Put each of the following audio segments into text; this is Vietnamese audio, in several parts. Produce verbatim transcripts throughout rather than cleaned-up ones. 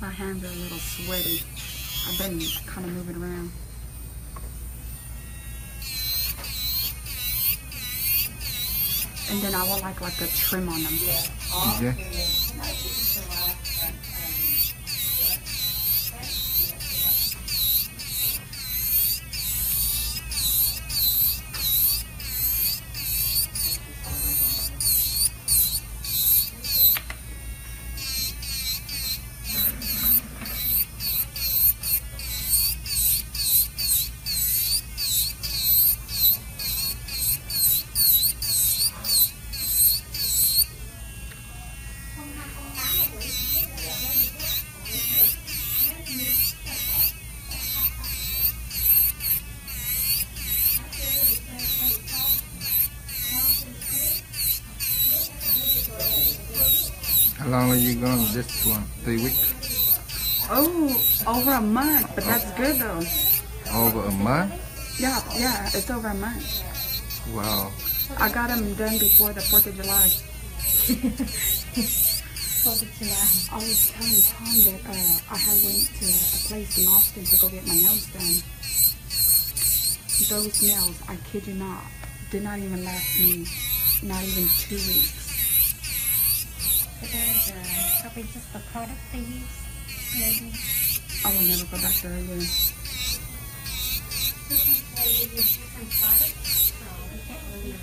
My hands are a little sweaty. I've been kind of moving around. And then I will like like a trim on them. Okay. How long are you going this one? Three weeks? Oh, over a month, but that's good though. Over a month? Yeah, yeah, it's over a month. Wow. I got them done before the fourth of July. fourth of July. I was telling Tom that uh, I had went to a place in Austin to go get my nails done. Those nails, I kid you not, did not even last me not even two weeks. But there's uh, probably just the product they use, maybe. I will never go back there again. They use different products, so we can't really.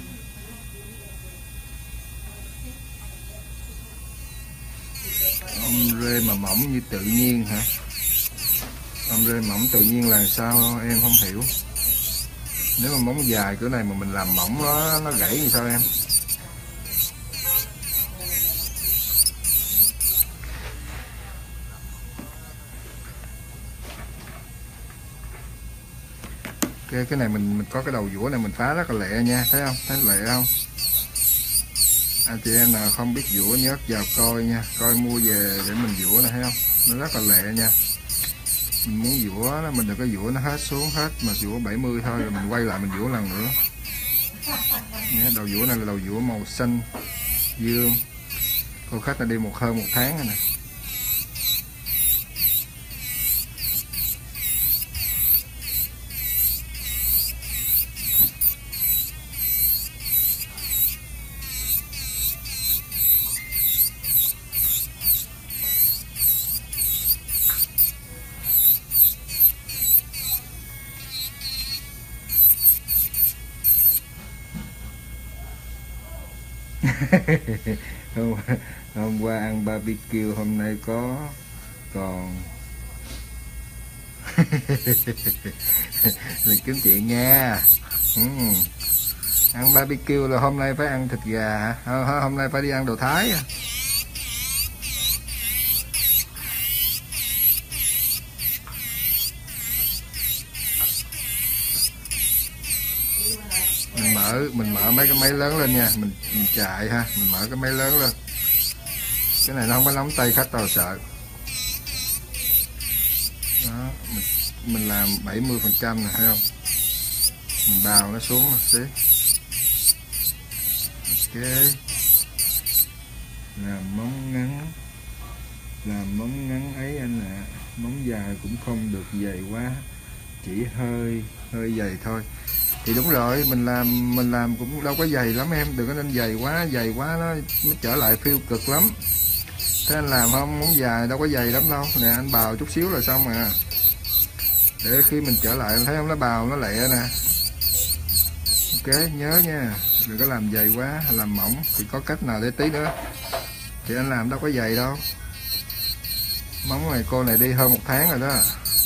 Ông rê mà mỏng như tự nhiên hả? Ông rê mỏng tự nhiên là sao em không hiểu. Nếu mà móng dài cỡ này mà mình làm mỏng nó nó gãy thì sao em? Okay, cái này mình mình có cái đầu dũa này mình phá rất là lẹ nha, thấy không? Thấy lẹ không? Anh chị em nào không biết dũa nhớ vào coi nha, coi mua về để mình dũa này thấy không? Nó rất là lẹ nha. Mình muốn dũa nó mình đừng có dũa nó hết xuống hết mà dũa bảy mươi thôi rồi mình quay lại mình dũa lần nữa. Nha, đầu dũa này là đầu dũa màu xanh dương. Cô khách này đi một hơn một tháng rồi nè. hôm, hôm qua ăn barbecue hôm nay có còn đừng kiếm chuyện nha. ừ. Ăn barbecue là hôm nay phải ăn thịt gà hả? Hôm nay phải đi ăn đồ Thái. Mình mở mình mở mấy cái máy lớn lên nha, mình, mình chạy ha, mình mở cái máy lớn lên. Cái này nó không có nóng tay khách tao sợ. Đó, mình, mình làm bảy mươi phần trăm nè, thấy không? Mình bào nó xuống nè, xí. Ok. Làm móng ngắn, làm móng ngắn ấy anh ạ. À. Móng dài cũng không được dày quá, chỉ hơi hơi dày thôi. Thì đúng rồi, mình làm mình làm cũng đâu có dày lắm em, đừng có nên dày quá, dày quá nó, nó trở lại phiêu cực lắm. Thế anh làm không, móng dài đâu có dày lắm đâu. Nè anh bào chút xíu là xong à. Để khi mình trở lại thấy không, nó bào nó lẹ nè. Ok, nhớ nha, đừng có làm dày quá, làm mỏng thì có cách nào để tí nữa. Thì anh làm đâu có dày đâu. Móng này cô này đi hơn một tháng rồi đó.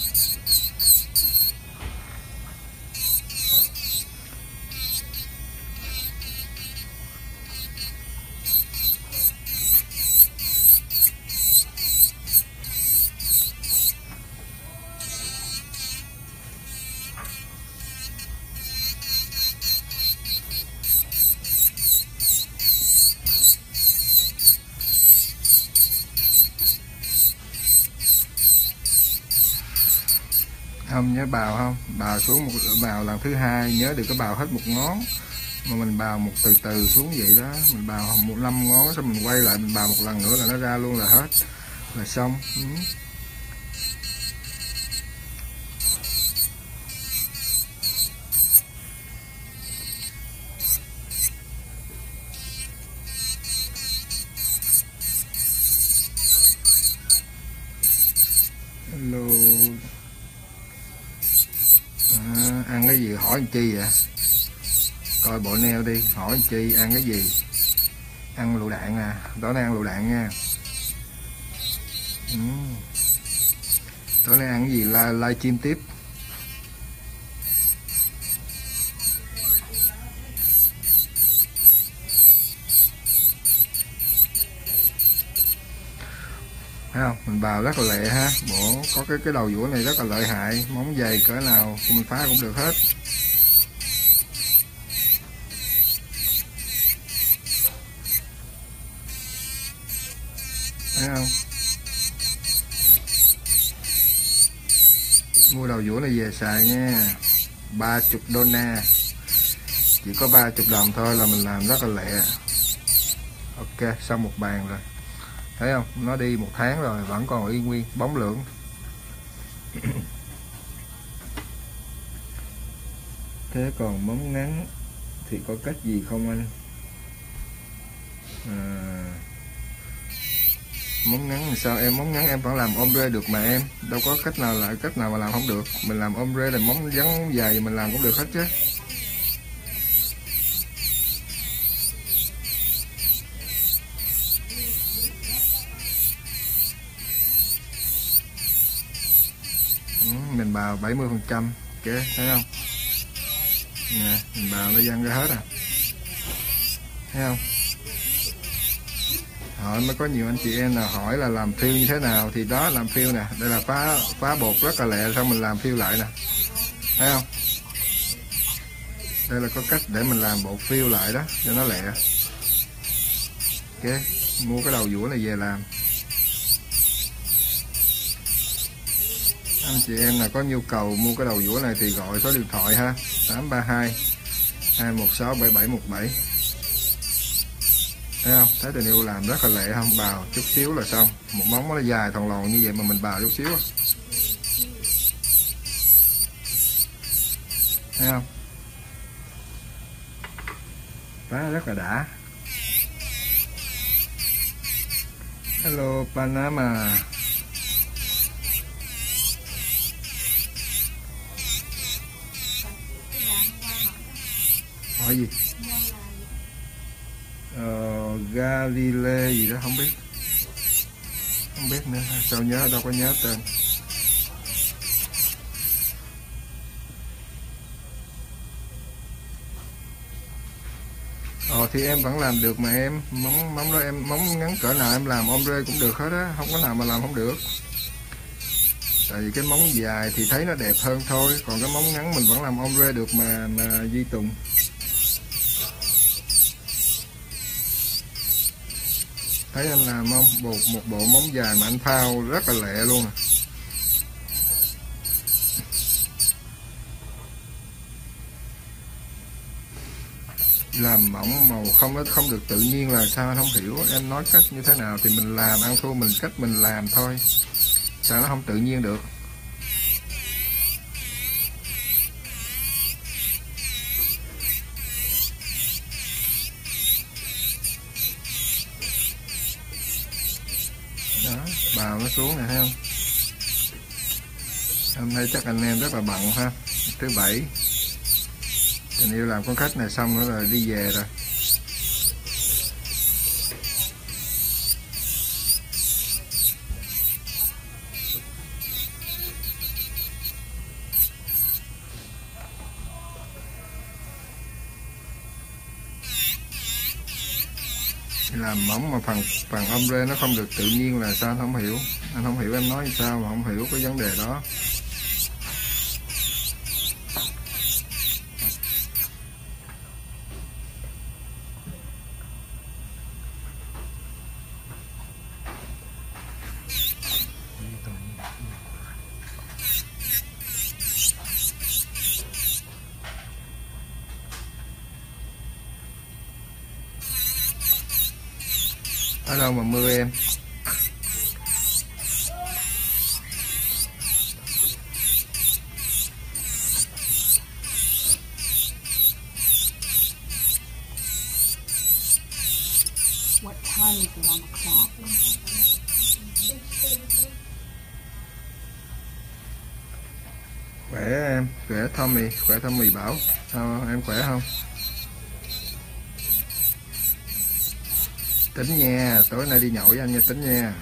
Không nhớ bào không, bào xuống một bào lần thứ hai nhớ đừng có bào hết một ngón mà mình bào một từ từ xuống vậy đó. Mình bào một năm ngón xong mình quay lại mình bào một lần nữa là nó ra luôn là hết là xong. ừ. hỏi làm chi vậy? Coi bộ neo đi, hỏi làm chi, ăn cái gì? Ăn lựu đạn à, tối nay ăn lựu đạn nha. uhm. Tối nay ăn cái gì, live, live stream tiếp. Thấy không? Mình bào rất là lẹ ha. Bộ có cái cái đầu vũa này rất là lợi hại, móng dày cỡ nào mình phá cũng được hết. Thấy không? Mua đầu vũa này về xài nha. Ba chục đô na. Chỉ có ba chục đồng thôi là mình làm rất là lẹ. Ok, xong một bàn rồi. Thấy không? Nó đi một tháng rồi vẫn còn y nguyên, bóng lưỡng. Thế còn móng ngắn thì có cách gì không anh? À, móng ngắn thì sao em? Móng ngắn em vẫn làm ombre được mà em. Đâu có cách nào lại cách nào mà làm không được. Mình làm ombre là móng ngắn dài mình làm cũng được hết chứ. Mình bào bảy mươi phần trăm, ok, thấy không? Nè, mình bào nó văng ra hết à. Thấy không? Hỏi mới có nhiều anh chị em nào hỏi là làm phiêu như thế nào, thì đó làm phiêu nè, đây là phá phá bột rất là lẹ, xong mình làm phiêu lại nè. Thấy không? Đây là có cách để mình làm bột phiêu lại đó cho nó lẹ. Ok, mua cái đầu vũa này về làm. Anh chị em là có nhu cầu mua cái đầu vũa này thì gọi số điện thoại ha, tám ba hai hai một sáu bảy bảy một bảy. Thấy không? Thấy tình yêu làm rất là lẹ không? Bào chút xíu là xong. Một móng nó dài thòn lòn như vậy mà mình bào chút xíu. Thấy không? Phá rất là đã. Hello Panama. Hỏi gì? Ờ, Galile gì đó không biết. Không biết nữa, sao nhớ, đâu có nhớ tên. Ờ thì em vẫn làm được mà em. Móng móng đó em móng ngắn cỡ nào em làm ombre cũng được hết á, không có nào mà làm không được. Tại vì cái móng dài thì thấy nó đẹp hơn thôi, còn cái móng ngắn mình vẫn làm ombre được mà mà Duy Tùng. Thấy anh làm không? Một, một bộ móng dài mà anh phao rất là lẹ luôn à. Làm mỏng màu không nó không được tự nhiên là sao anh không hiểu. Em nói cách như thế nào thì mình làm, ăn thua mình cách mình làm thôi. Sao nó không tự nhiên được? Đó, bào nó xuống này thấy không? Hôm nay chắc anh em rất là bận ha. Thứ bảy tình yêu làm con khách này xong nữa rồi đi về rồi. Làm mỏng mà phần phần ombre nó không được tự nhiên là sao anh không hiểu. Anh không hiểu em nói sao mà không hiểu cái vấn đề đó. Ở đâu mà mưa em? What time is it on the clock? Khỏe em, khỏe Tommy, khỏe Tommy Bảo. Sao em khỏe không? Tính nha, tối nay đi nhậu với anh nha, tính nha.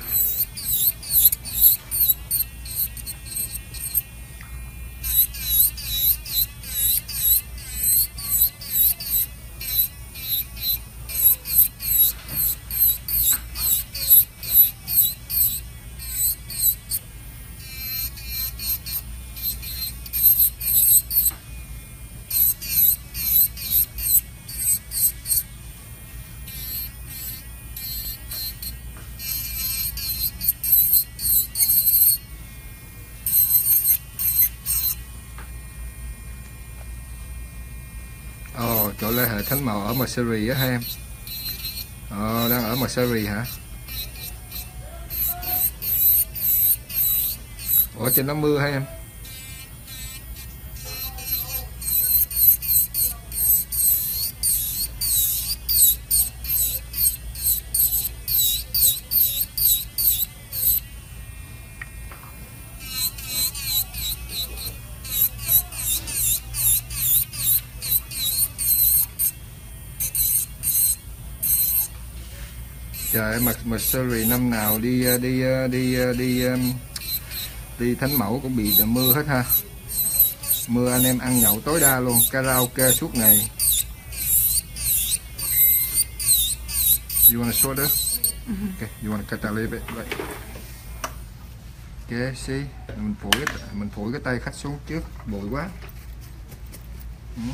Ồ, oh, chỗ Lê Hệ Thánh Màu ở Mercery á ha em. Ồ, oh, đang ở Mercery hả? Ủa trên nó mưa hả em? Trời ơi, mà Mercery năm nào đi đi đi đi đi đi Thánh Mẫu cũng bị mưa hết ha. Mưa anh em ăn nhậu tối đa luôn, karaoke suốt ngày. You wanna shorter? Mm-hmm. Okay, you wanna cut that a little bit? Right. Okay, see, mình phủi cái mình phủi cái tay khách xuống trước, bụi quá. Mm.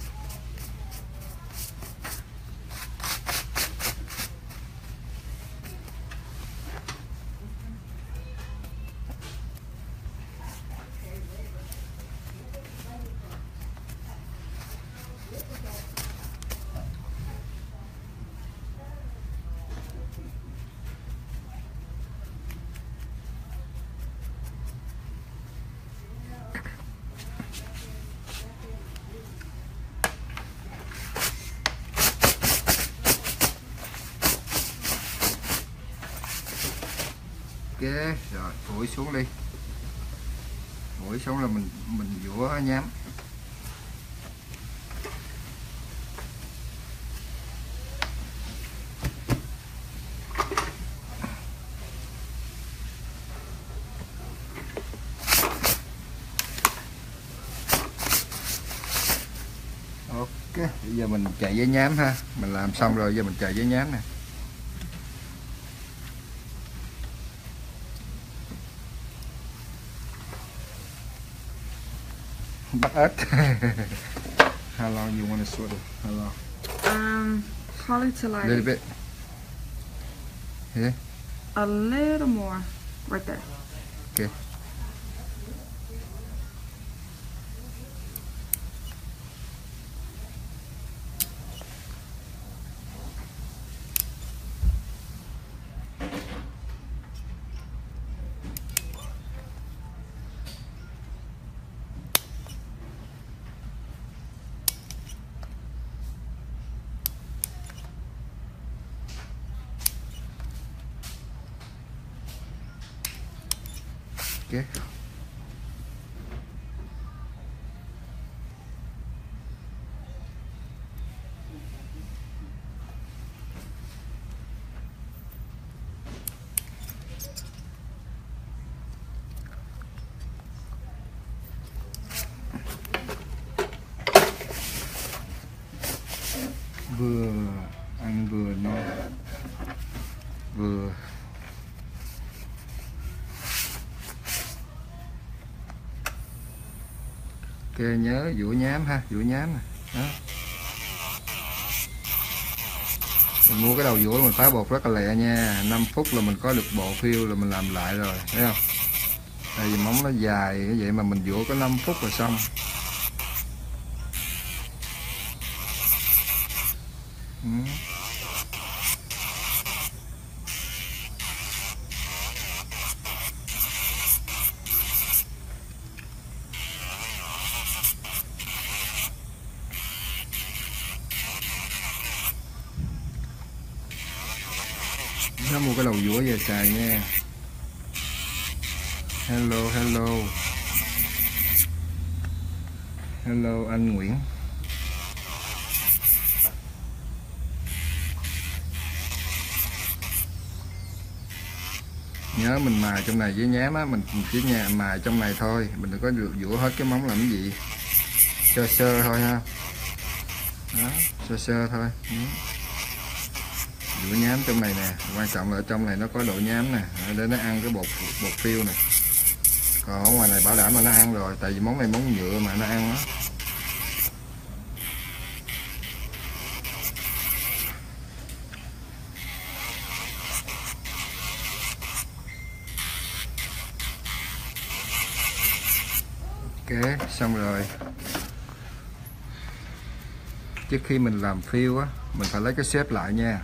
Ok, rồi phủi xuống đi, phủi xuống là mình mình vũa nhám. Ok, bây giờ mình chạy với nhám ha, mình làm xong rồi giờ mình chạy với nhám nè. Bắt ếch. How long you want to sort it? How long? Um, probably to like A little bit. Here. a little more, right there. Okay. Okay. Vừa ăn vừa ngon, vừa ok, nhớ vũa nhám ha, vũa nhám nè. Đó. Mình mua cái đầu vũa mình phá bột rất là lẹ nha, năm phút là mình có được bộ phiêu là mình làm lại rồi, thấy không? Tại vì móng nó dài cái vậy mà mình vũa có năm phút là xong. Ừ. Nó mua cái đầu vũa về xài nha. Hello hello. Hello anh Nguyễn. Nhớ mình mài trong này với nhám á, mình chỉ nhà mài trong này thôi, mình đừng có vũa hết cái móng làm cái gì, sơ sơ thôi ha. Đó, sơ sơ thôi. Vũa nhám trong này nè, quan trọng là ở trong này nó có độ nhám nè, để nó ăn cái bột bột phiêu nè. Còn ở ngoài này bảo đảm là nó ăn rồi, tại vì món này món nhựa mà nó ăn đó. Ok, xong rồi. Trước khi mình làm phiêu á, mình phải lấy cái xếp lại nha.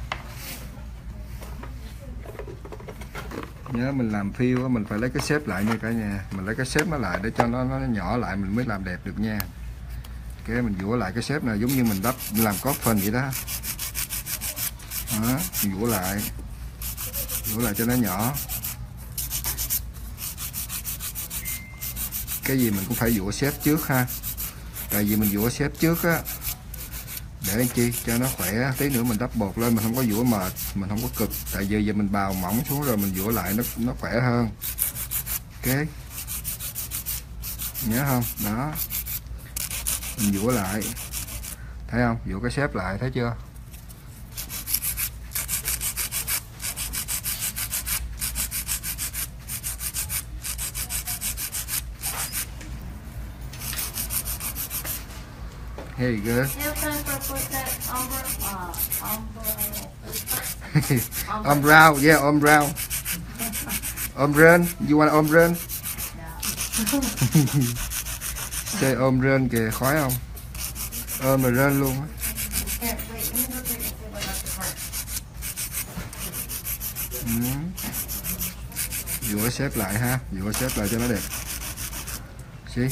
Nhớ mình làm phiêu á, mình phải lấy cái xếp lại nha cả nhà. Mình lấy cái xếp nó lại để cho nó nó nhỏ lại mình mới làm đẹp được nha. Ok, mình vũa lại cái xếp này giống như mình đắp làm coffin vậy đó. Đó, mình vũa lại. Vũa lại cho nó nhỏ. Cái gì mình cũng phải vũa xếp trước ha. Tại vì mình vũa xếp trước á, để anh chi cho nó khỏe, tí nữa mình đắp bột lên mình không có vũa mệt, mình không có cực. Tại vì giờ mình bào mỏng xuống rồi mình vũa lại nó nó khỏe hơn. Ok, nhớ không? Đó, mình vũa lại, thấy không? Vũa cái xếp lại, thấy chưa? Here you go. Ombrau, yeah, ombrau. Ombrön, you want ombrön? Chơi ombrön kìa, khói không? Ôm mà rên luôn á. Vũa xếp lại ha, vũa xếp lại cho nó đẹp. See?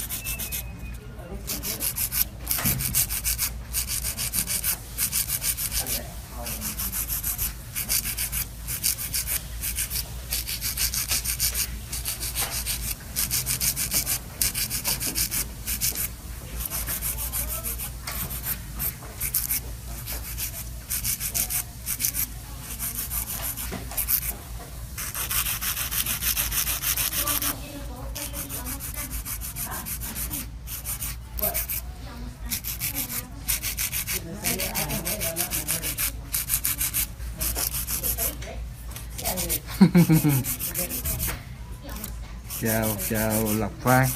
chào chào Lộc Phan.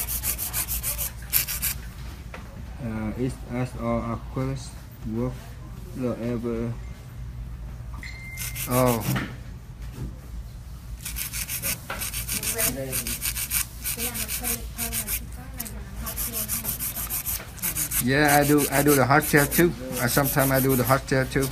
Uh, is as all aquarists work the ever. Oh. Yeah, I do. I do the hot tail too. Uh, sometimes I do the hot tail too.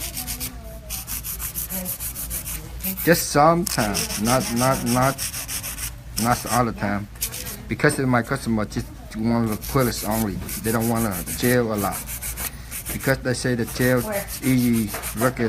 Just sometimes, not not not not all the time, because my customer just want the quills only. They don't want a gel a lot because they say the gel easy record.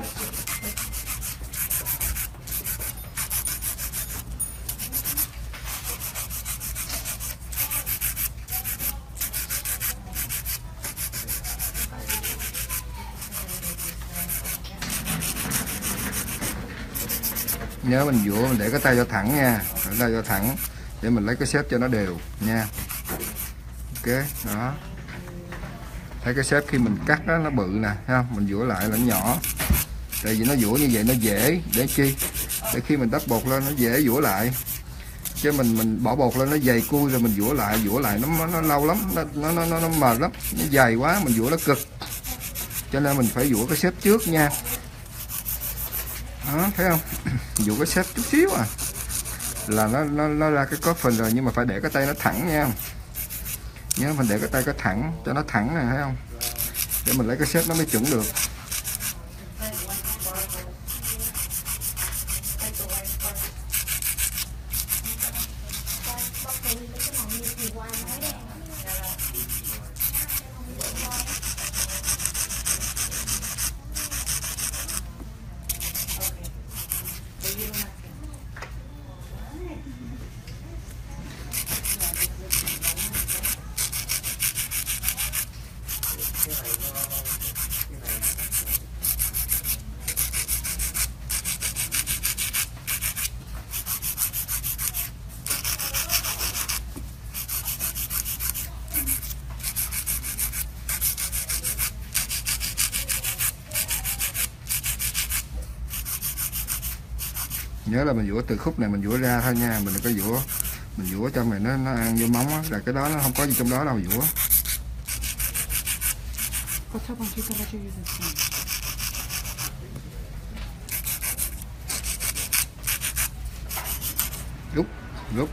Nhớ mình vũa mình để cái tay cho thẳng nha, để tay cho thẳng để mình lấy cái xếp cho nó đều nha. Ok, đó. Thấy cái xếp khi mình cắt đó, nó bự nè, thấy không? Mình vũa lại là nó nhỏ. Tại vì nó vũa như vậy nó dễ, để chi? Để khi mình đắp bột lên nó dễ vũa lại. Chứ mình mình bỏ bột lên nó dày cui rồi mình vũa lại, vũa lại nó nó lâu lắm, nó nó nó nó mệt lắm, nó dày quá mình vũa nó cực. Cho nên mình phải vũa cái xếp trước nha. Đó, thấy không? Dụ cái xếp chút xíu à là nó nó nó ra cái có phần rồi, nhưng mà phải để cái tay nó thẳng nha. Nhớ mình để cái tay cái thẳng cho nó thẳng nè, thấy không? Để mình lấy cái xếp nó mới chuẩn được. Nhớ là mình dũa từ khúc này mình dũa ra thôi nha, mình đừng có dũa mình dũa trong này nó nó ăn vô móng á, là cái đó nó không có gì trong đó đâu dũa. What's up, Chica? Let you use this one. Lúc lúc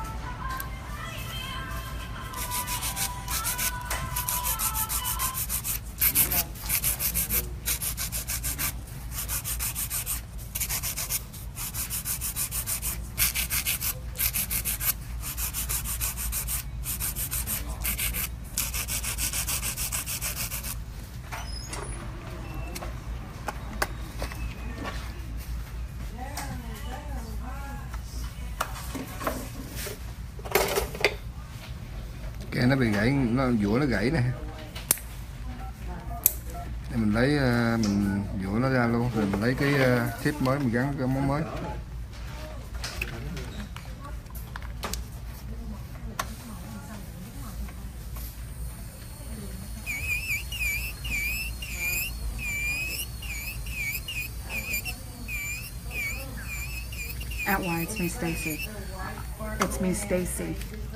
cái nó bị gãy, nó dũa nó gãy nè, để mình lấy mình dũa nó ra luôn, rồi mình lấy cái thiếp mới mình gắn cái món mới. Out wide, it's me, Stacy. It's me, Stacy.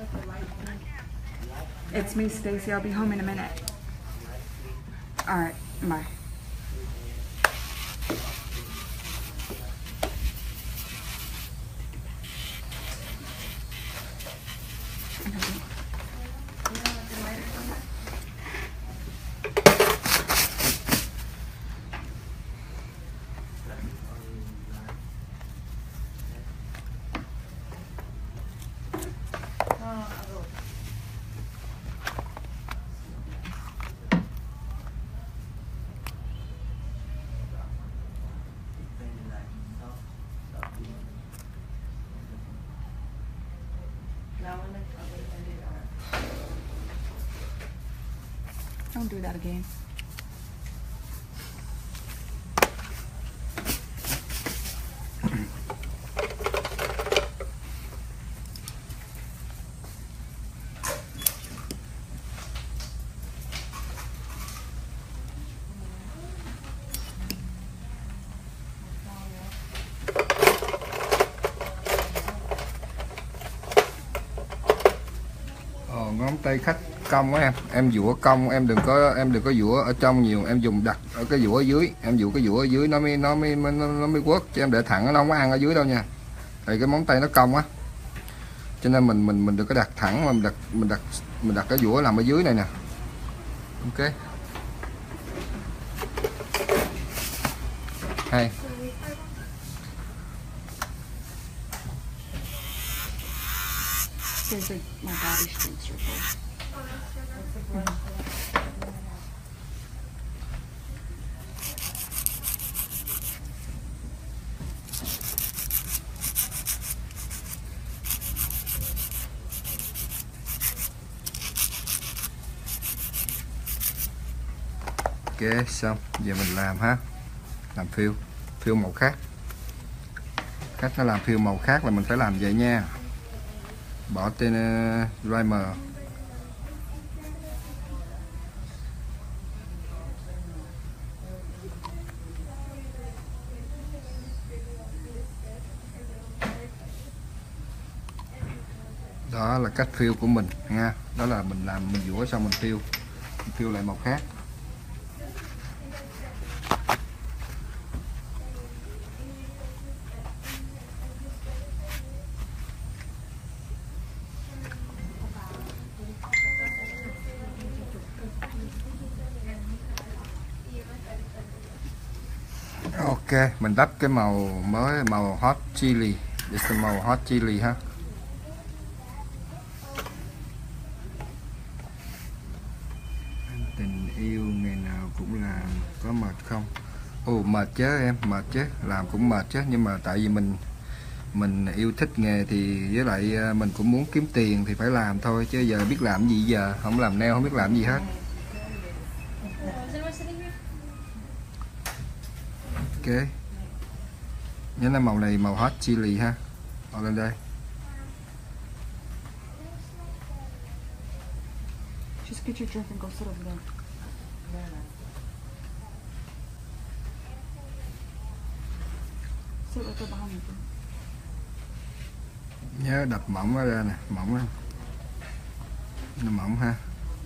It's me, Stacy. I'll be home in a minute. All right, bye. Don't do that again. Ờ, ngón tay khách cong á em, em dũa cong, em đừng có em đừng có dũa ở trong nhiều, em dùng đặt ở cái dũa ở dưới, em dũa cái dũa ở dưới nó mới nó mới nó, nó mới quất, chứ em để thẳng nó không có ăn ở dưới đâu nha. Thì cái móng tay nó cong á, cho nên mình mình mình đừng có đặt thẳng mà mình đặt mình đặt mình đặt cái dũa nằm ở dưới này nè. Ok. Hay. Seriously, my body shrinks your face. Ok, xong. Giờ mình làm ha. Làm phiêu, phiêu màu khác. Cách nó làm phiêu màu khác là mình phải làm vậy nha. Bỏ tên uh, primer. Đó là cách phiêu của mình nha. Đó là mình làm mình dũa xong mình phiêu, mình phiêu lại màu khác. Ok, mình đắp cái màu mới, màu hot chili, để xem màu hot chili ha. Tình yêu ngày nào cũng làm, có mệt không? Ồ, mệt chứ em, mệt chứ, làm cũng mệt chứ, nhưng mà tại vì mình mình yêu thích nghề thì với lại mình cũng muốn kiếm tiền thì phải làm thôi, chứ giờ biết làm gì giờ, không làm nail không biết làm gì hết. Ok. Nhớ là màu này màu hot chili ha. Bỏ lên đây. Just get your drink and go sit over there. Sit right there behind me. Nhớ đập mỏng nó ra nè, mỏng á, nó mỏng ha.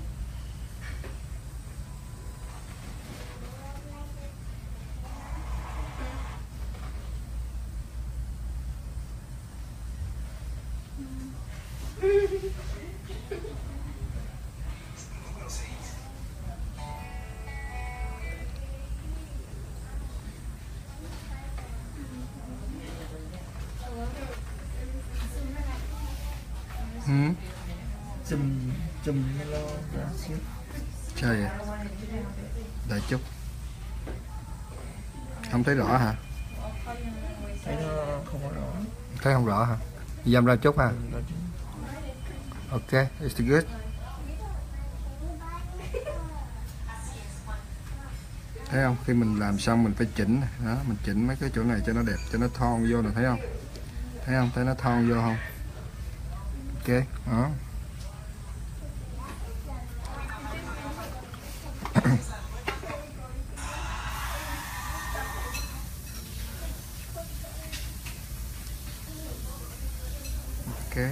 Ừ. chùm chùm lo ra xíu. Sao vậy? Đợi chút. Không thấy rõ hả? Thấy nó không có rõ. Thấy không rõ hả? Dâm ra chút ha. Ra chút. Ok, it's good. Thấy không? Khi mình làm xong mình phải chỉnh đó, mình chỉnh mấy cái chỗ này cho nó đẹp, cho nó thon vô nè, thấy không? Thấy không? Thấy nó thon vô không? Ok, đó. Ok.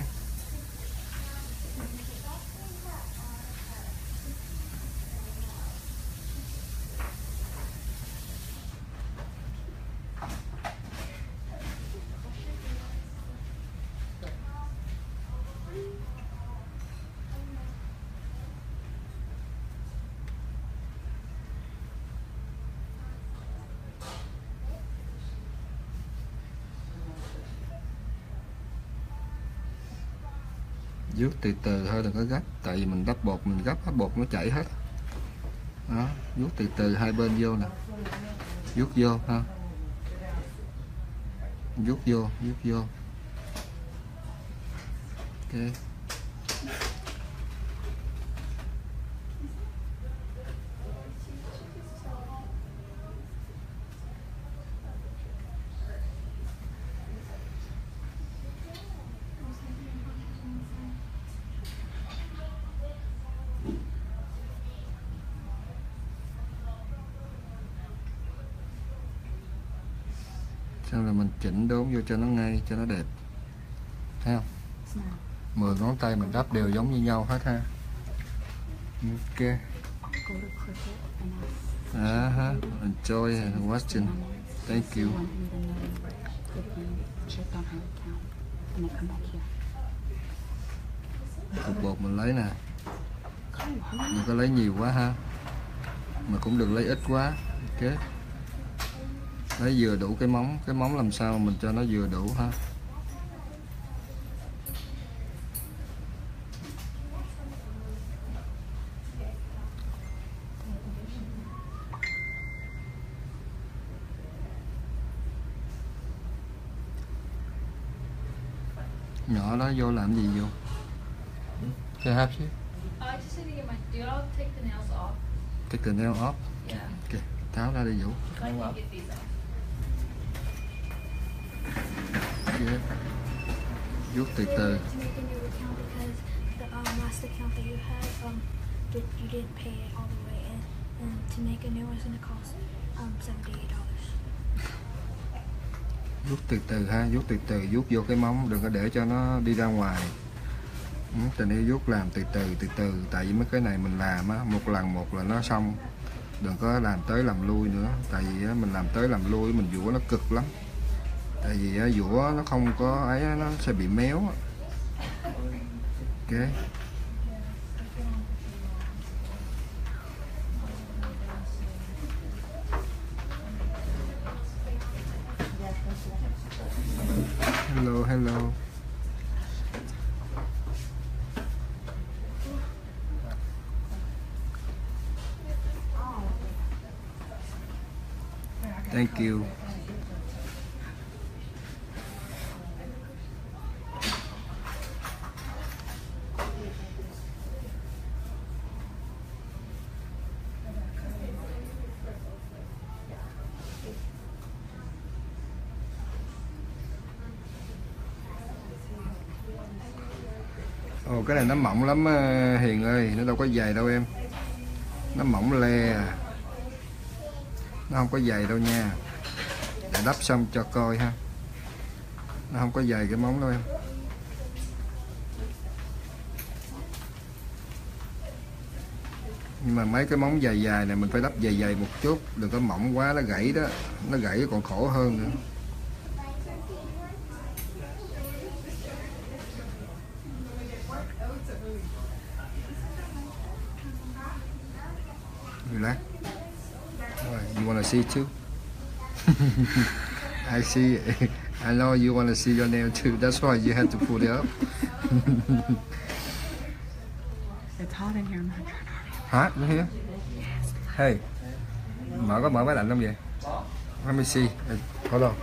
Vuốt từ từ thôi, đừng có gấp, tại vì mình đắp bột, mình gấp bột nó chảy hết. Đó, vuốt từ từ hai bên vô nè, vuốt vô ha, vuốt vô, vuốt vô. Ok. Xong rồi mình chỉnh đốm vô cho nó ngay, cho nó đẹp. Thấy không? Mười ngón tay mình đắp đều giống như nhau hết ha. Ok. Go to Cricut and ask À ha. Enjoy watching. Thank you. someone in the know if you check on her account and then come back here. Cục bột mình lấy nè, Come on. đừng có lấy nhiều quá ha, mà cũng đừng lấy ít quá. Ok. Lấy vừa đủ cái móng, cái móng làm sao mình cho nó vừa đủ ha. Nhỏ đó vô làm gì vô? Can I help you? I just need to get my. Do y'all take the nails off? Take the nail off. Yeah. Ok, tháo ra đi Vũ. I can get these off. Yeah. Vuốt từ từ. To make a new account because the um, last account that you had, um, did, you didn't pay it all the way, and, and to make a new one is gonna cost um seventy-eight dollars. Vuốt từ từ ha, vuốt từ từ, vuốt vô cái móng, đừng có để cho nó đi ra ngoài. Ừ, tình yêu vuốt làm từ từ từ từ, tại vì mấy cái này mình làm á, một lần một là nó xong, đừng có làm tới làm lui nữa, tại vì á, mình làm tới làm lui mình vũa nó cực lắm, tại vì á, vũa nó không có ấy á, nó sẽ bị méo á. Ok. Hello, hello. Thank you. Ồ, cái này nó mỏng lắm Hiền ơi, nó đâu có dày đâu em. Nó mỏng le à. Nó không có dày đâu nha. Để đắp xong cho coi ha. Nó không có dày cái móng đâu em. Nhưng mà mấy cái móng dài dài này mình phải đắp dày dày một chút, đừng có mỏng quá nó gãy đó, nó gãy còn khổ hơn nữa. Relax. You wanna see too? I see. I know you wanna see your nail too. That's why you have to pull it up. It's hot in here. I'm not trying to. Hot in here? Hey. Mở có mở máy lạnh không vậy? Let me see. Hold on.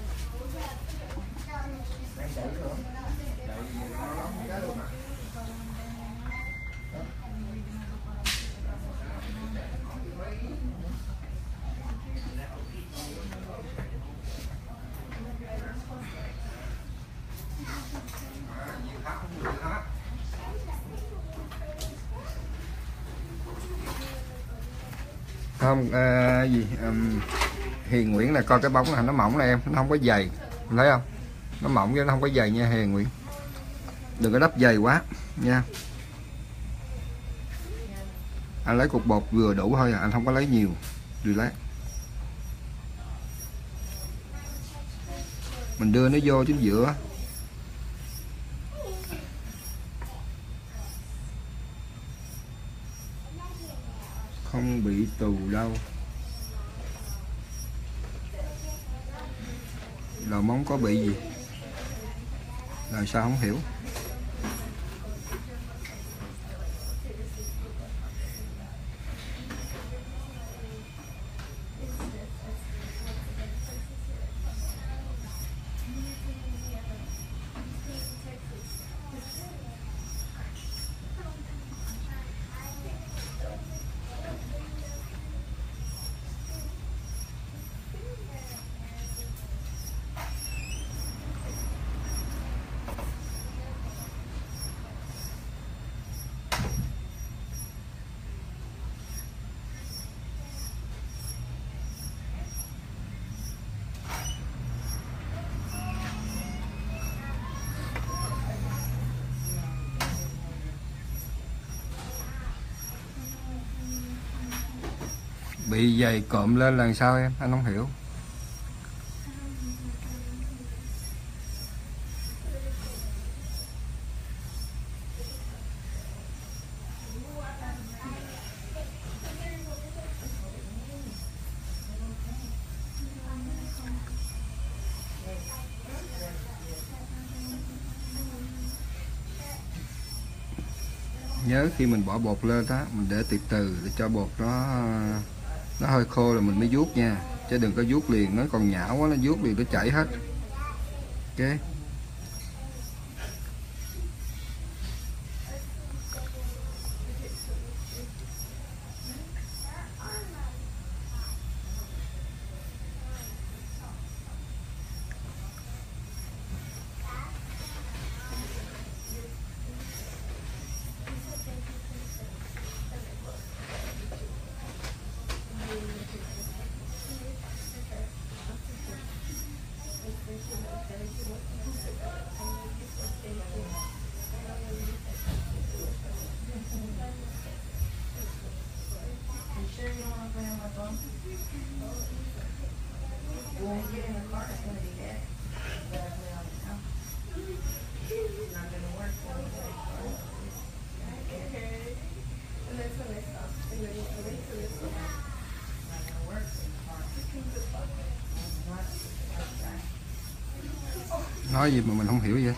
Không, à, gì um, Hiền Nguyễn là coi cái bóng này nó mỏng này em, nó không có dày, em thấy không? Nó mỏng chứ nó không có dày nha Hiền Nguyễn. Đừng có đắp dày quá nha. Anh lấy cục bột vừa đủ thôi à, anh không có lấy nhiều. Relax. Mình đưa nó vô chính giữa. Không bị tù đâu. Đầu móng có bị gì? Là sao không hiểu. Bị dày cộm lên là sao em? Anh không hiểu. Nhớ khi mình bỏ bột lên đó, mình để từ từ để cho bột nó nó hơi khô là mình mới vuốt nha, chứ đừng có vuốt liền, nó còn nhão quá nó vuốt liền nó chảy hết. Ok. Nói gì mà mình không hiểu vậy?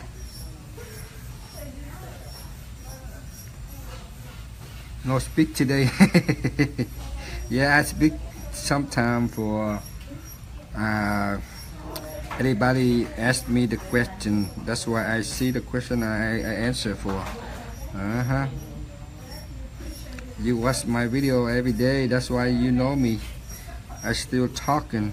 No speak today. Yeah, I speak sometime for uh, anybody ask me the question. That's why I see the question I, I answer for. Uh-huh. You watch my video every day. That's why you know me. I still talking.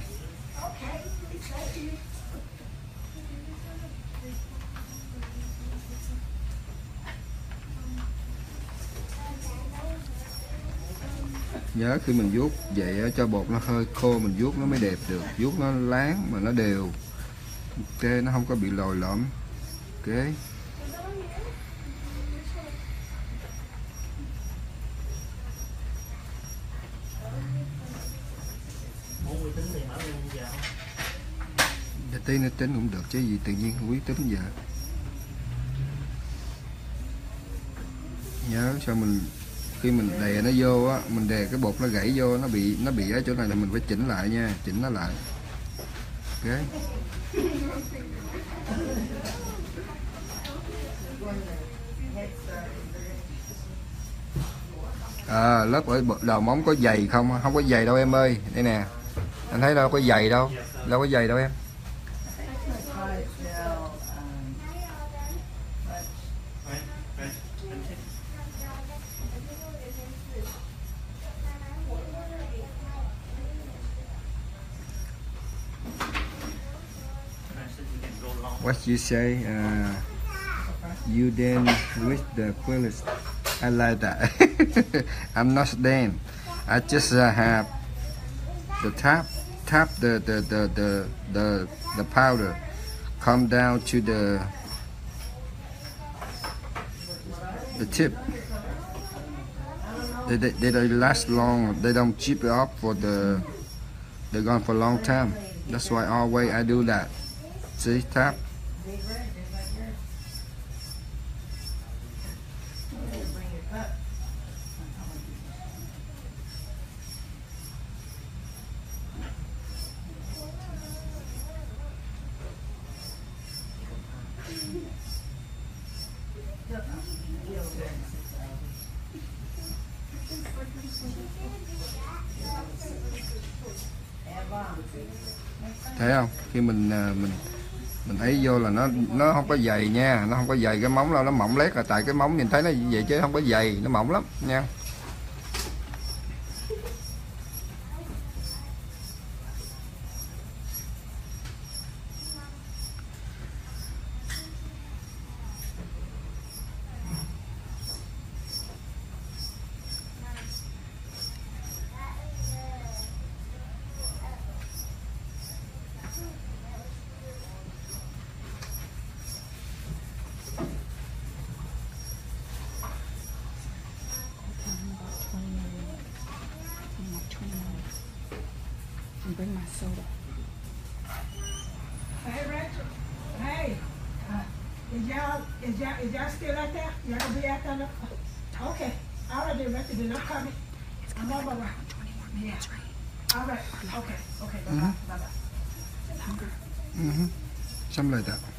Nhớ khi mình vuốt vậy cho bột nó hơi khô mình vuốt nó mới đẹp được, vuốt nó láng mà nó đều. Ok, nó không có bị lồi lõm. Ok. tí nữa tính cũng được chứ gì tự nhiên không biết tính giờ. Nhớ sao mình khi mình đè nó vô á, mình đè cái bột nó gãy vô, nó bị nó bị ở chỗ này là mình phải chỉnh lại nha, chỉnh nó lại. Ok. À, lớp ở đầu móng có dày không? Không có dày đâu em ơi. Đây nè, anh thấy đâu có dày đâu, đâu có dày đâu em. What you say? Uh, you dance with the playlist. I like that. I'm not dance. I just uh, have the tap, tap the the the the the, the powder, come down to the the tip. They, they, they don't last long. They don't chip it up for the. They're gone for a long time. That's why always I do that. See, tap. Thấy không? Khi mình mình mình thấy vô là nó nó không có dày nha, nó không có dày cái móng đâu, nó mỏng lét là tại cái móng nhìn thấy nó vậy chứ không có dày, nó mỏng lắm nha. Bring my soda. Hey, Rachel. Hey, uh, is y'all is y'all is y'all still out there? Y'all gonna be out there? No? Okay. All right, then, Rachel. Then I'm coming. I'm on my way. Yeah. All right. Okay. Okay. Bye bye. Bye bye. Mm-hmm. Something like that.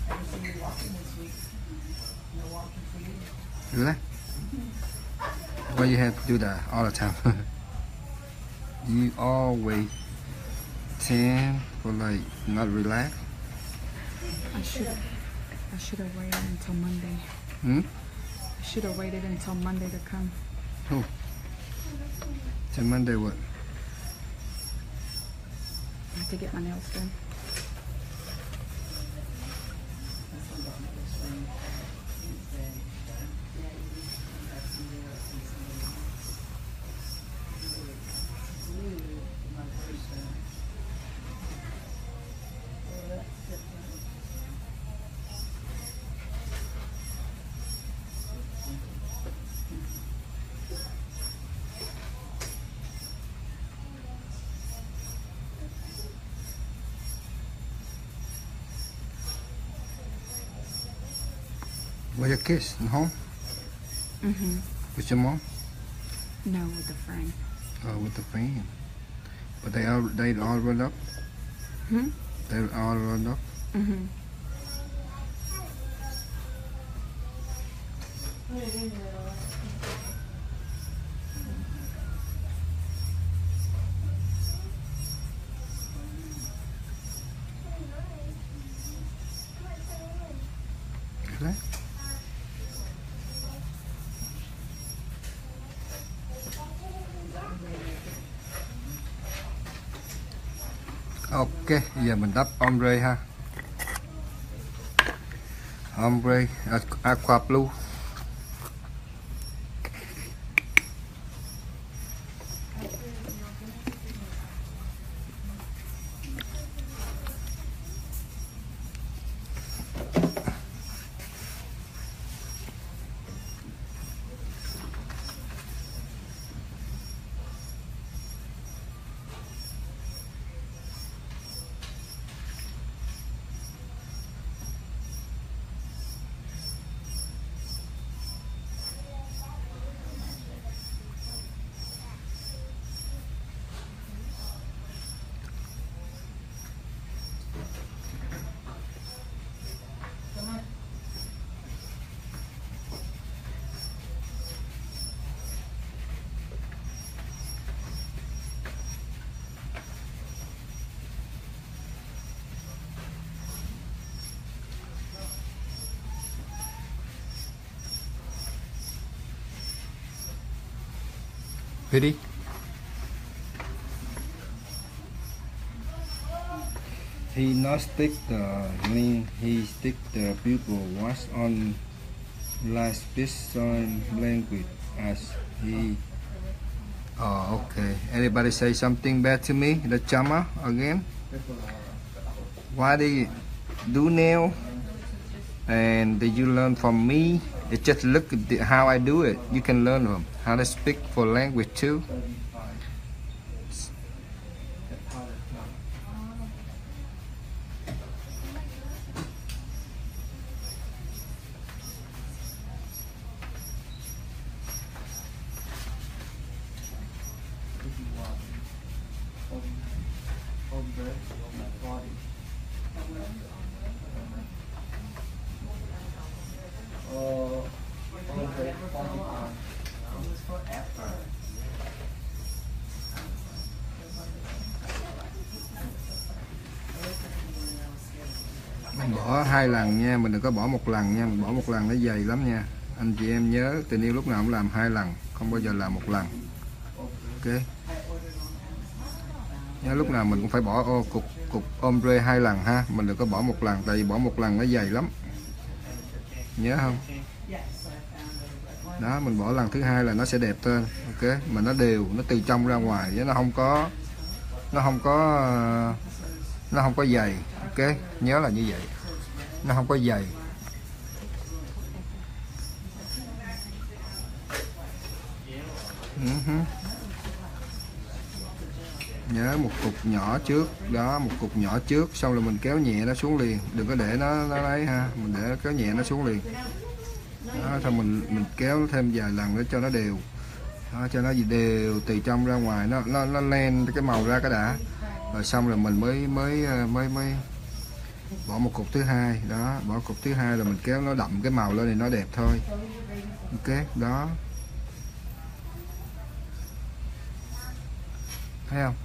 Really? Why you have to do that all the time? You always tend for like not relax. I should I should have waited until Monday. Hmm? I should have waited until Monday to come. Who? Till Monday what? I have to get my nails done. With your kids at home? Mm-hmm. With your mom? No, with a friend. Oh, with the friend. But they all they all run up? Hmm? They all run up? Mm-hmm. Okay. Ok, giờ mình đắp ombre ha. Ombre Aqua Blue. Pretty. He not stick the link, he stick the pupil was on last piece on language as he. Oh, okay. Anybody say something bad to me? The Chama again? Why do you do nail? And did you learn from me? It just look at the, how I do it. You can learn from how to speak for language too. Mình bỏ hai lần nha, mình đừng có bỏ một lần nha, mình bỏ một lần nó dày lắm nha. Anh chị em nhớ tình yêu lúc nào cũng làm hai lần, không bao giờ làm một lần. Ok. Nhớ lúc nào mình cũng phải bỏ ô, cục cục ombre hai lần ha, mình đừng có bỏ một lần, tại vì bỏ một lần nó dày lắm. Nhớ không? Đó, mình bỏ lần thứ hai là nó sẽ đẹp hơn. Ok, mà nó đều, nó từ trong ra ngoài, chứ nó không có nó không có nó không có dày. Ok, nhớ là như vậy, nó không có dày. Uh-huh. Nhớ một cục nhỏ trước, đó, một cục nhỏ trước, xong rồi mình kéo nhẹ nó xuống liền, đừng có để nó nó lấy ha, mình để nó kéo nhẹ nó xuống liền. Đó, thôi mình mình kéo thêm vài lần nữa cho nó đều, đó, cho nó đều từ trong ra ngoài, nó nó nó len cái màu ra cái đã, rồi xong rồi mình mới mới mới mới bỏ một cục thứ hai. Đó, bỏ cục thứ hai là mình kéo nó đậm cái màu lên thì nó đẹp thôi. Ok, đó, thấy không?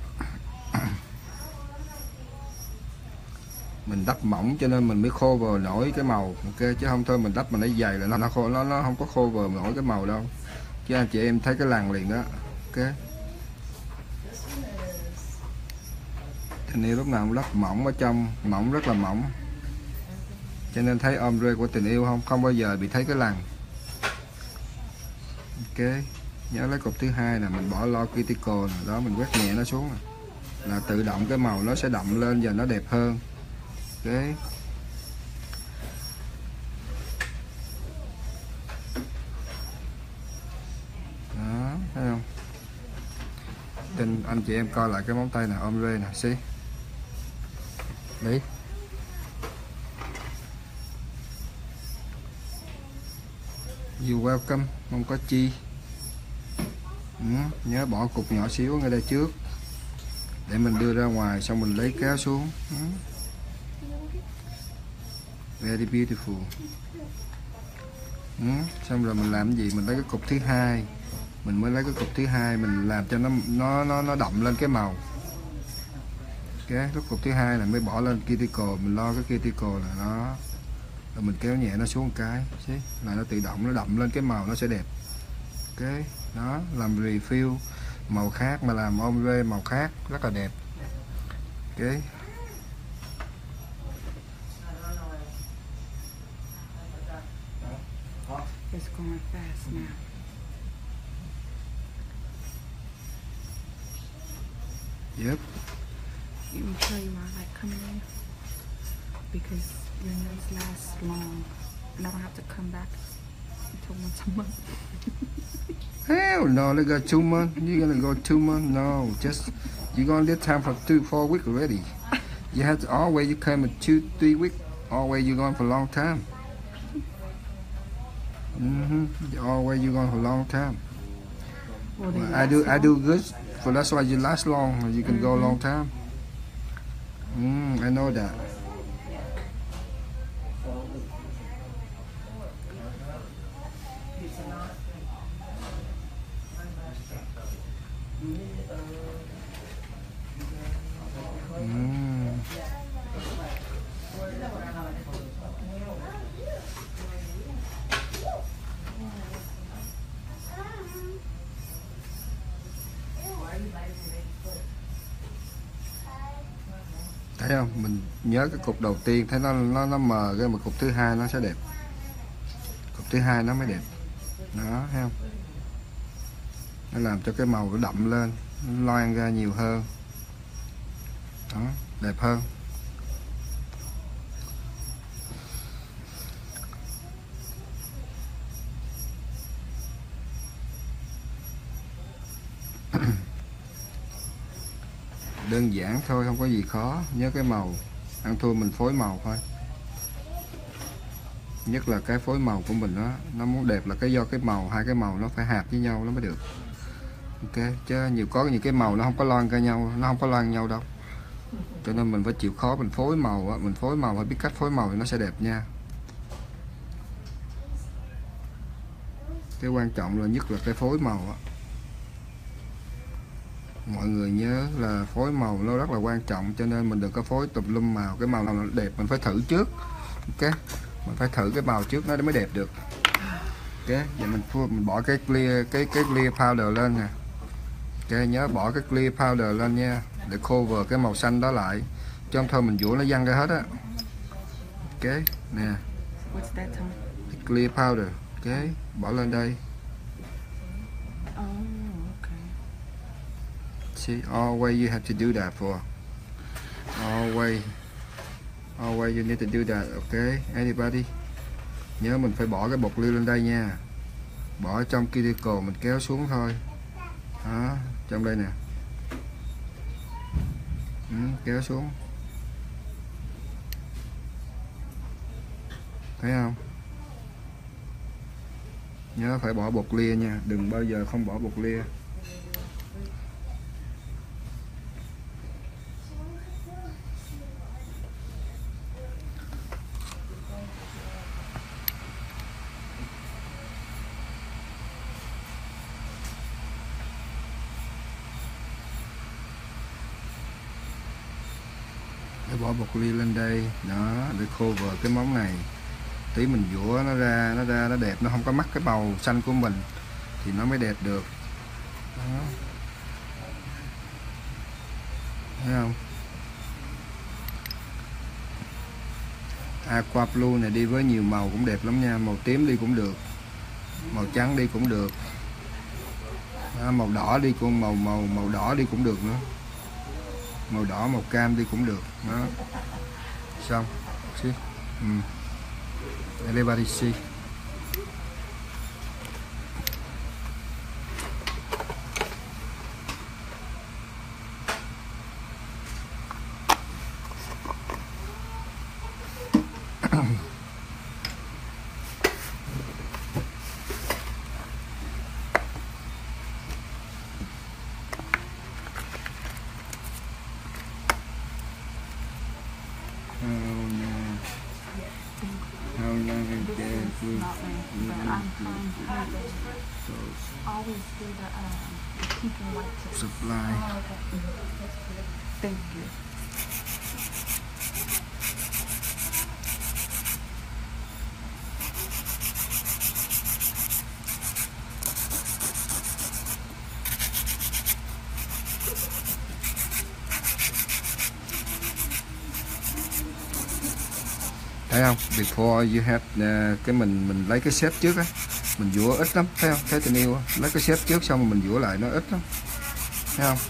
Mình đắp mỏng cho nên mình mới khô vào nổi cái màu. Ok, chứ không thôi mình đắp mà nó dày là nó nó khô, nó nó không có khô vào nổi cái màu đâu, chứ anh chị em thấy cái lằn liền đó. Ok, tình yêu lúc nào cũng đắp mỏng ở trong, mỏng rất là mỏng, cho nên thấy ombre của tình yêu không không bao giờ bị thấy cái lằn. Ok, nhớ lấy cục thứ hai là mình bỏ lo cuticle này. Đó, mình quét nhẹ nó xuống này, là tự động cái màu nó sẽ đậm lên và nó đẹp hơn. Ok, đó, thấy không? Tên anh chị em coi lại cái móng tay này, ombre nè, xí đấy. You welcome, không có chi. Ừ, nhớ bỏ cục nhỏ xíu ngay đây trước để mình đưa ra ngoài, xong mình lấy kéo xuống. Ừ. Very beautiful. Ừ. Xong rồi mình làm gì? Mình lấy cái cục thứ hai, mình mới lấy cái cục thứ hai mình làm cho nó nó nó nó đậm lên cái màu. Cái okay. Cục thứ hai là mới bỏ lên cuticle, mình lo cái cuticle là nó, rồi mình kéo nhẹ nó xuống một cái, xí là nó tự động nó đậm lên cái màu, nó sẽ đẹp. Ok, đó, làm refill màu khác mà làm ombre màu khác rất là đẹp. Ok, It's going fast now. Yep. Let me show you my light coming in, because your nails last long and I don't have to come back until once a month. Hell no, they got two months. You're gonna go two months? No, just you're gonna get time for two, four weeks already. You have to always you come in two, three weeks. Always you're going for a long time. Mm-hmm. Always you're going for a long time. Well, they Well, I do, last I do long. good. So that's why you last long. You can mm-hmm. go a long time. Mm, I know that. Mm. thấy không, mình nhớ cái cục đầu tiên thấy nó nó nó mờ cái, mà cục thứ hai nó sẽ đẹp, cục thứ hai nó mới đẹp đó, thấy không, nó làm cho cái màu nó đậm lên, nó loang ra nhiều hơn đó, đẹp hơn. Đơn giản thôi, không có gì khó, nhớ cái màu, ăn thua mình phối màu thôi, nhất là cái phối màu của mình đó, nó muốn đẹp là cái do cái màu, hai cái màu nó phải hợp với nhau nó mới được, ok, chứ nhiều có những cái màu nó không có loang ra nhau, nó không có loang nhau đâu, cho nên mình phải chịu khó mình phối màu, mình phối màu phải biết cách phối màu thì nó sẽ đẹp nha. Cái quan trọng là nhất là cái phối màu đó. Mọi người nhớ là phối màu nó rất là quan trọng, cho nên mình đừng có phối tùm lum màu, cái màu nào nó đẹp mình phải thử trước, ok, mình phải thử cái màu trước nó mới đẹp được, ok. Vậy mình mình bỏ cái clear cái cái clear powder lên nè, ok, nhớ bỏ cái clear powder lên nha, để cover cái màu xanh đó lại, chứ không thôi mình vũa nó văng ra hết á, ok nè. What's that, Tom? Clear powder, ok, bỏ lên đây. Oh, okay. See, always you have to do that for. Always, always you need to do that, okay? Anybody? Nhớ mình phải bỏ cái bột liêu lên đây nha. Bỏ trong cuticle mình kéo xuống thôi. Đó, trong đây nè. Ừ, kéo xuống. Thấy không? Nhớ phải bỏ bột lia nha, đừng bao giờ không bỏ bột lia. Để bỏ bột lia lên đây, đó, để cover cái món này. Tí mình vũa nó ra, nó ra nó đẹp, nó không có mắc cái màu xanh của mình thì nó mới đẹp được. Đó. Thấy không? Aqua blue này đi với nhiều màu cũng đẹp lắm nha, màu tím đi cũng được, màu trắng đi cũng được. Đó, màu đỏ đi cũng màu màu màu đỏ đi cũng được nữa. Màu đỏ, màu cam đi cũng được. Đó. Xong. See? Ừ. Everybody see. How long is that? Not me, but I'm trying to always do the um, pink and white tip. Supply. Oh, okay. Thank you. Thấy không? Before you have uh, cái mình mình lấy cái xếp trước á, mình vũa ít lắm, thấy không? Thấy tình yêu á, lấy cái xếp trước xong rồi mình vũa lại nó ít lắm, thấy không?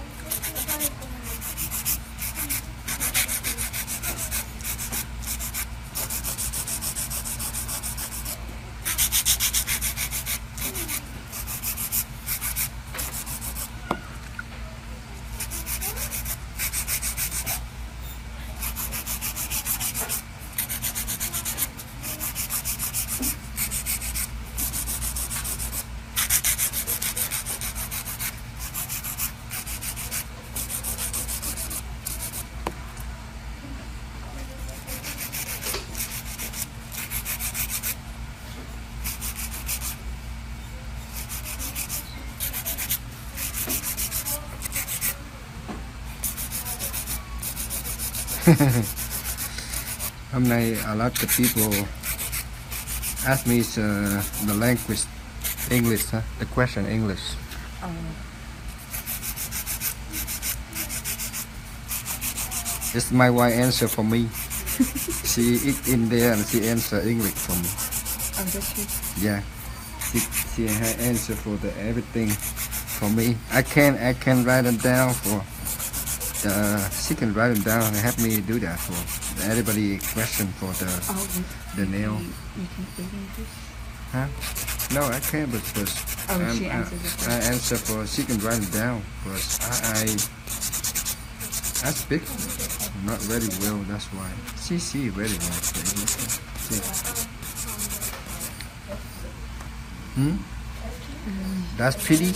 Hôm nay a lot of people ask me uh, the language English, huh? The question English. Oh. It's my wife answer for me. She eat in there and she answer English for me. Oh, does she? Yeah, she she had answer for the everything for me. I can I can write them down for. The, she can write them down and help me do that for everybody question for the Oh, you, the nail. You, you can speak English? Huh? No, I can't, but first Oh, I'm- she I, answers it first. I answer for she can write it down, but I I, I speak not very well. That's why she see very well. She, hmm? That's pity.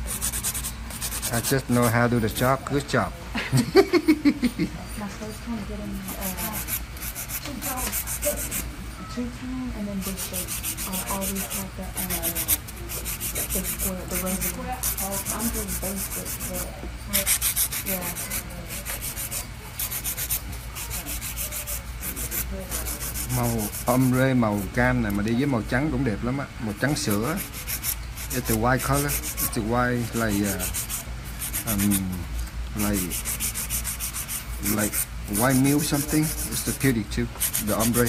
I just know how to do the job. Good job. My first time getting uh, two-tone and then this shape. I always have the, uh, the square, the regular. I'm just basic, but yeah. Màu ombre màu cam này mà đi với màu trắng cũng đẹp lắm á, màu trắng sữa. It's a white color. It's a white like uh, um like like white milk something. It's the beauty too. The ombre.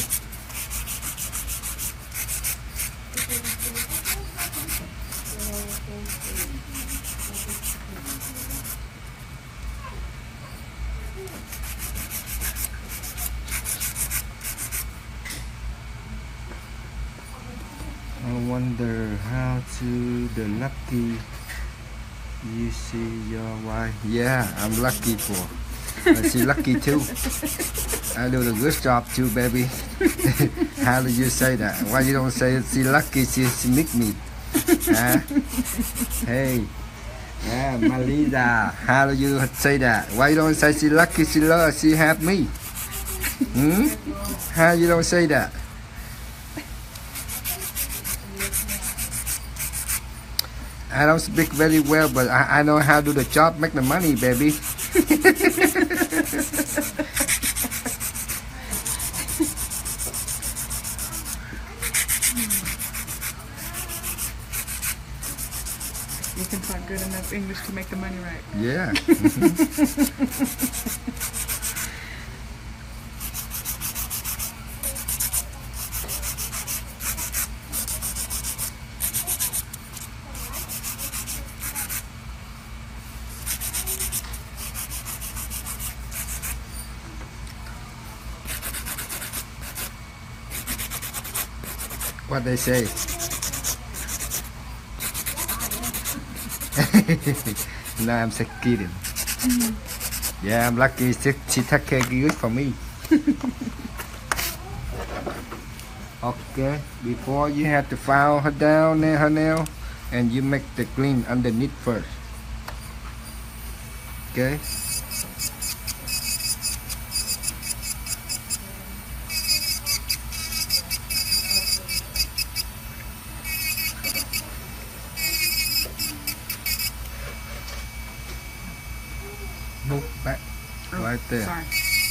I wonder how to the lucky you see your wife. Yeah, I'm lucky for. Uh, she lucky too. I do the good job too, baby. How do you say that? Why you don't say she lucky? She, she make me. Huh? Hey, yeah, Malida. How do you say that? Why you don't say she lucky? She love. She have me. Hmm? How you don't say that? I don't speak very well, but I, I know how to do the job, make the money, baby. You can talk good enough English to make the money right. Yeah. What they say? No, I'm just kidding. Yeah, I'm lucky she, she take care good for me. Okay, before you have to file her down there, her nail, and you make the clean underneath first. Okay. Move back Oh, right there. Sorry.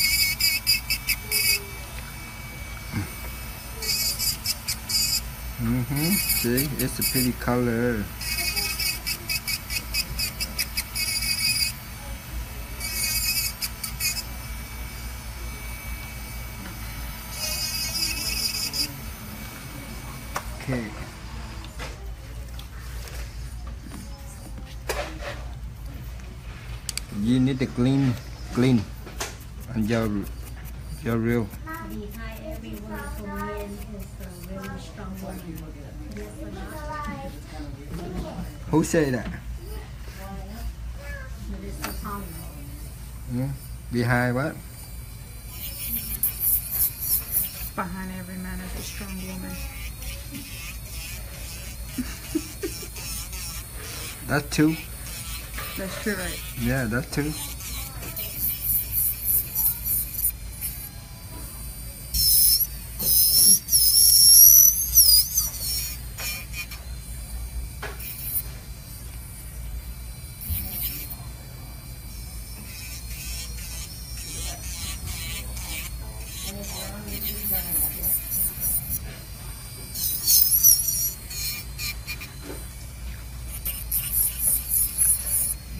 Mm-hmm. See, it's a pretty color. Okay. You need to clean, clean, and your your real. Behind every wonderful man is a really strong woman. Yes or not? Who say that? Melissa Palmer. Hmm? Behind what? Behind every man is a strong woman. That's two. That's true, right? Yeah, that's two.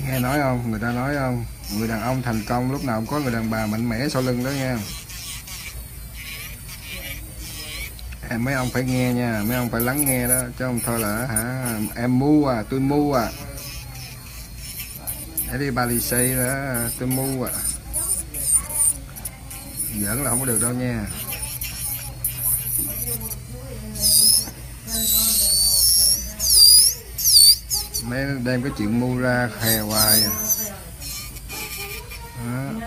Nghe nói không, người ta nói không, người đàn ông thành công lúc nào cũng có người đàn bà mạnh mẽ sau lưng đó nha. Em mấy ông phải nghe nha, mấy ông phải lắng nghe đó, chứ không thôi là hả em mu à, tôi mu à. Everybody say đó, tôi mu à. Giỡn là không có được đâu nha. Mấy đem cái chuyện mu ra khè hoài à. Đó.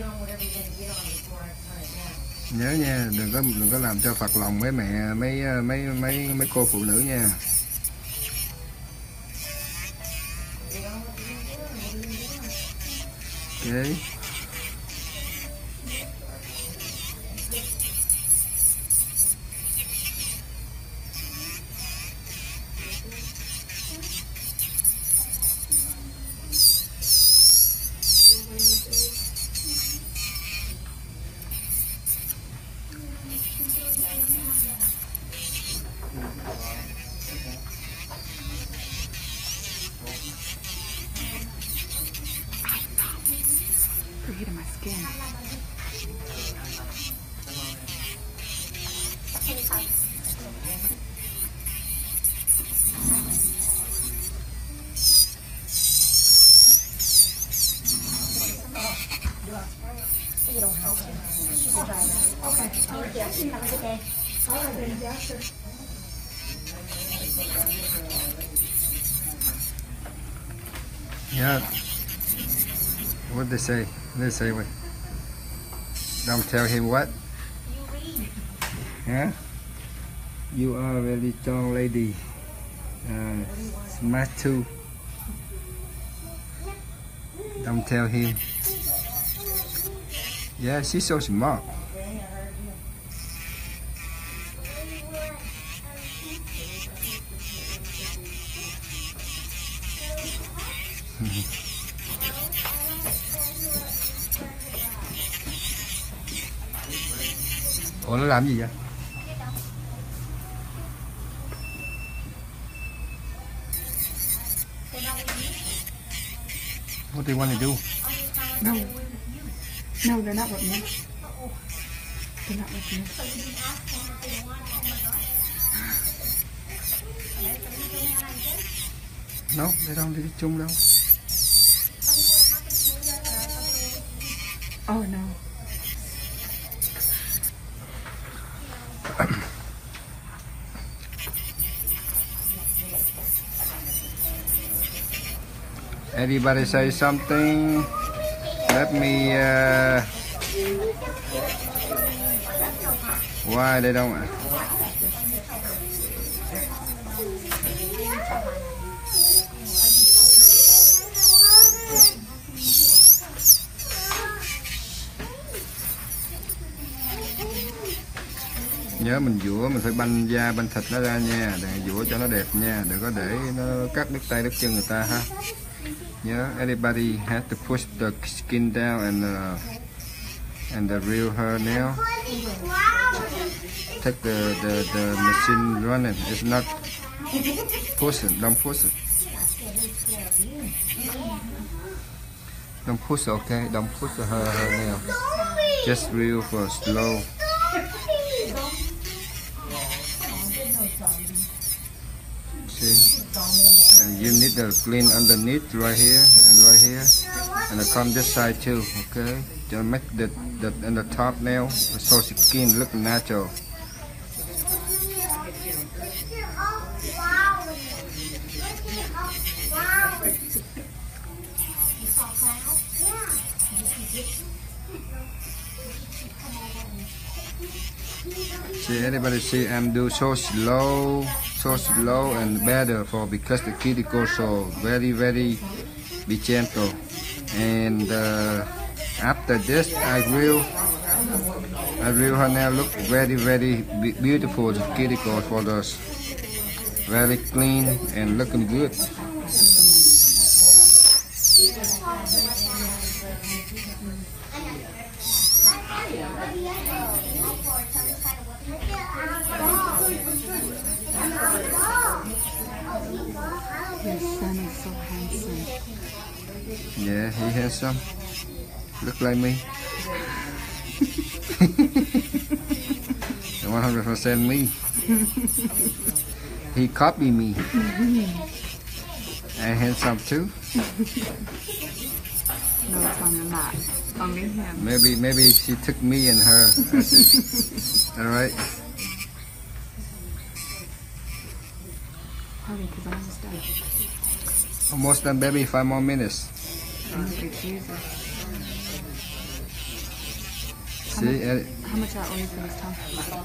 Nhớ nha, đừng có đừng có làm cho phật lòng mấy mẹ mấy mấy mấy mấy cô phụ nữ nha. Ok. You're hitting my skin. Yeah. What they say? They say what? Don't tell him what? Huh? You are a very strong lady. Uh, smart too. Don't tell him. Yeah, she's so smart. Ủa nó làm gì vậy? What do you want to do? No. No, they're not with me. They're not with me. No, they don't đi chung đâu. Oh no. Everybody say something. Let me. Uh, why they don't? Nhớ mình dũa mình phải banh da banh thịt nó ra nha, đừng dũa cho nó đẹp nha, đừng có để nó cắt đứt tay đứt chân người ta ha. Nhớ everybody has to push the skin down and uh, and the real hair nail. Take the the the machine running. It's not push it. Don't push it. Don't push. Okay. Don't push the hair, hair nail. Just real for slow. See? And you need to clean underneath right here and right here, and I come this side too. Okay, to make the the and the top nail so the skin look natural. See, everybody see I'm do so slow, so slow and better for because the cuticle so very very be gentle. And uh, after this, I will I will her nail look very very beautiful. The cuticle for those very clean and looking good. Your son is so handsome. Yeah, he handsome. Look like me. one hundred percent me. He copy me. And handsome too. No, Tom, you're not. Only him. Maybe maybe she took me and her. All right. Hurry, because I'm almost done. Almost done, baby. Five more minutes. Thank you, Jesus. See, uh, How much I owe you for this, Tom?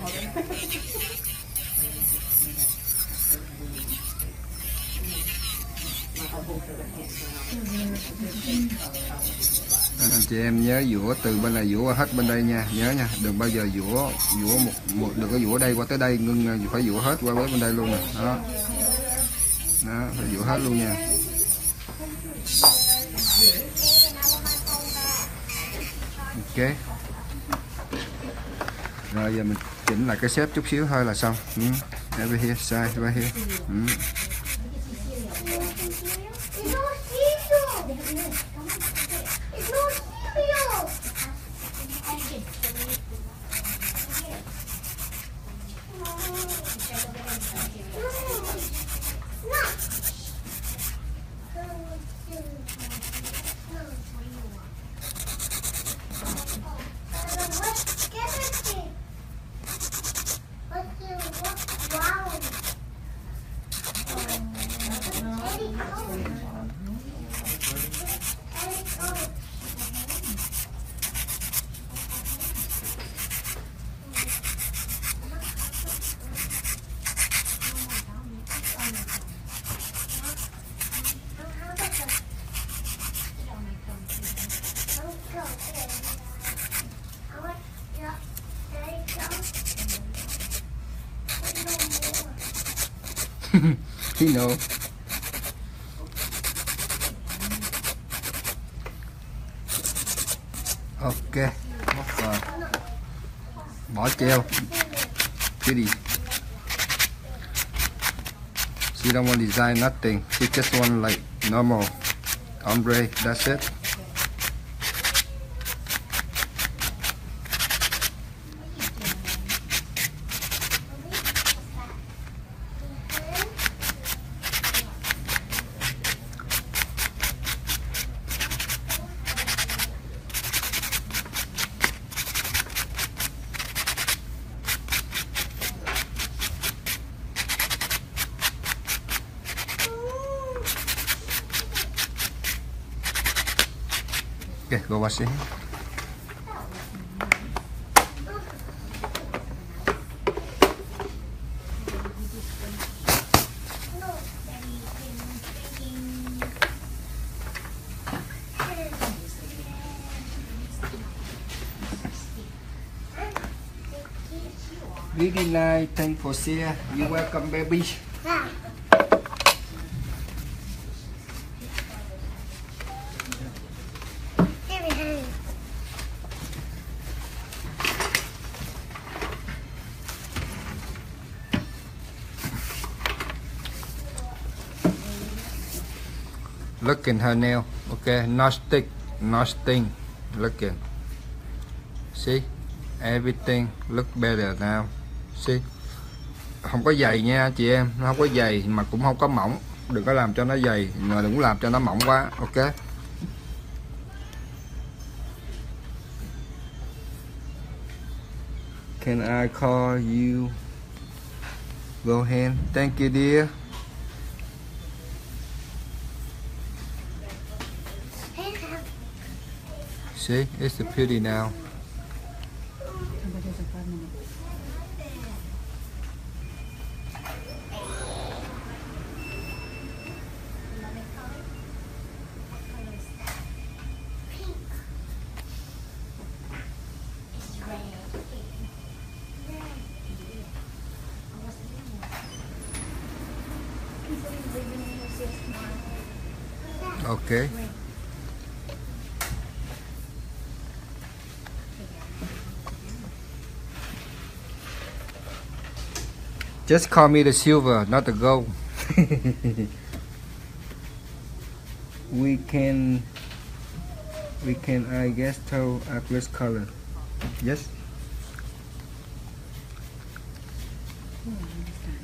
anh chị em nhớ dũa từ bên này dũa hết bên đây nha, nhớ nha, đừng bao giờ dũa dũa một, một đừng có dũa đây qua tới đây, ngưng, phải dũa hết qua với bên đây luôn nè, đó, đó, phải dũa hết luôn nha. Ok. Rồi giờ mình chỉnh lại cái xếp chút xíu thôi là xong. Ừ. Over here, side, right here. Ừ. He know. Ok, móc vào, bỏ treo, pretty. She don't want design nothing. She just want like normal ombre. That's it. Okay, go wash it. Really nice, thank for share. You welcome, baby. Look in her nail, okay, not stick, not sting. Look in. See, everything look better now. See, không có dày nha chị em, nó không có dày mà cũng không có mỏng. Đừng có làm cho nó dày, mà đừng có làm cho nó mỏng quá, ok. Can I call you? Go ahead. Thank you, dear. See, it's pretty now. Okay. Just call me the silver, not the gold. We can we can, I guess, tell aqueous color. Yes. Oh, I understand.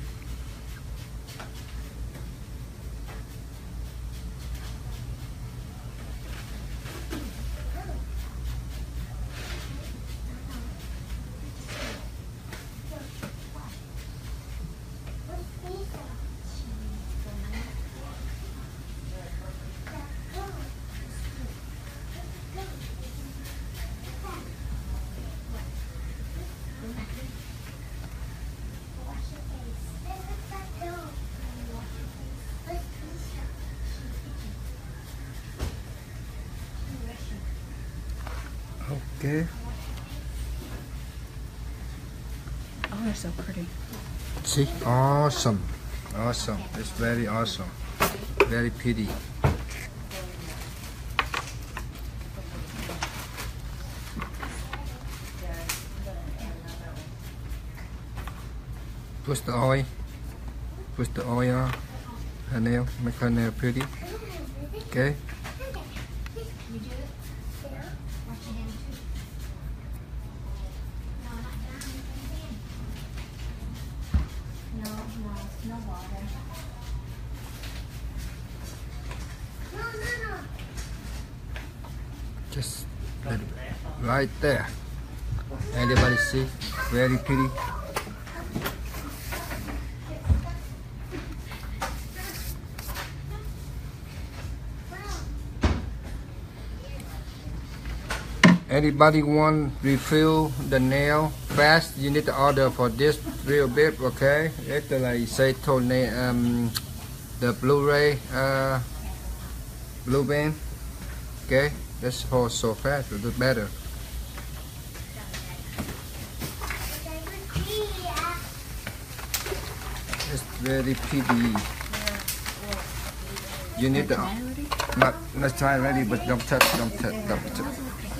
Okay. Oh, they're so pretty. See, awesome, awesome. It's very awesome, very pretty. Push the oil, push the oil on her nail, make her nail pretty. Okay. You do it? Yeah. Wash your hands too. No, not down. No, no, no water. No, no, no. Just let it, right there. Everybody see? Very pretty. Anybody want refill the nail fast? You need to order for this real bit, okay? It's like say toenail, um, the Blu-ray, uh, blue band. Okay, that's for so fast, a bit better. It's very pretty. You need to not let's try already, but don't touch, don't touch, don't touch.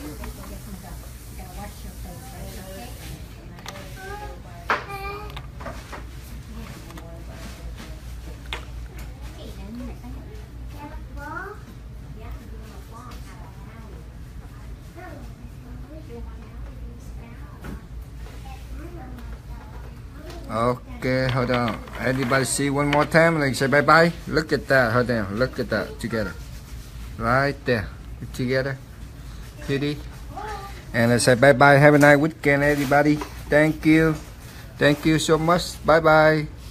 Okay, hold on. Everybody see one more time, like say bye bye. Look at that, hold on, look at that together. Right there, together. Pretty. And I say bye bye. Have a nice weekend, everybody. Thank you. Thank you so much. Bye bye.